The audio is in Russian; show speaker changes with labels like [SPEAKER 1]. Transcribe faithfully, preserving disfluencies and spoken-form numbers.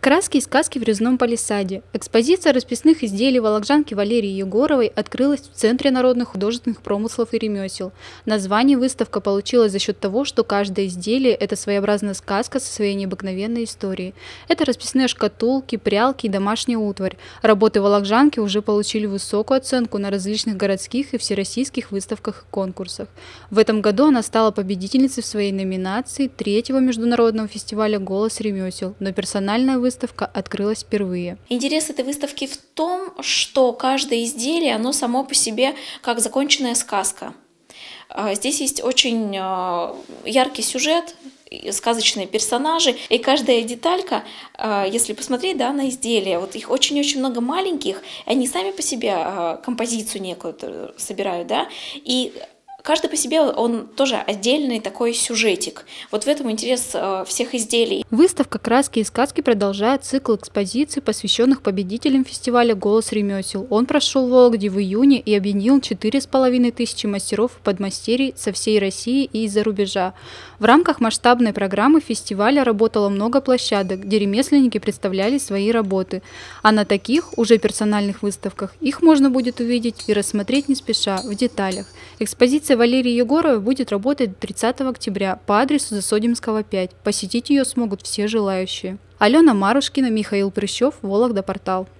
[SPEAKER 1] Краски и сказки в резном палисаде. Экспозиция расписных изделий вологжанки Валерии Егоровой открылась в Центре народных художественных промыслов и ремесел. Название выставка получилась за счет того, что каждое изделие – это своеобразная сказка со своей необыкновенной историей. Это расписные шкатулки, прялки и домашняя утварь. Работы вологжанки уже получили высокую оценку на различных городских и всероссийских выставках и конкурсах. В этом году она стала победительницей в своей номинации третьего международного фестиваля «Голос ремесел», но персональная выставка Выставка открылась впервые.
[SPEAKER 2] Интерес этой выставки в том, что каждое изделие, оно само по себе как законченная сказка. Здесь есть очень яркий сюжет, сказочные персонажи, и каждая деталька, если посмотреть, да, на изделия, вот их очень-очень много маленьких, и они сами по себе композицию некую собирают, да, и каждый по себе он тоже отдельный такой сюжетик. Вот в этом интерес э, всех изделий.
[SPEAKER 1] Выставка «Краски и сказки» продолжает цикл экспозиций, посвященных победителям фестиваля «Голос ремесел». Он прошел в Вологде в июне и объединил четыре с половиной тысячи мастеров и подмастерий со всей России и из-за рубежа. В рамках масштабной программы фестиваля работало много площадок, где ремесленники представляли свои работы. А на таких, уже персональных выставках, их можно будет увидеть и рассмотреть не спеша, в деталях. Экспозиция Валерии Егоровой будет работать до тридцатого октября по адресу Засодимского, пять. Посетить ее смогут все желающие. Алена Марушкина, Михаил Прыщев, Вологда Портал.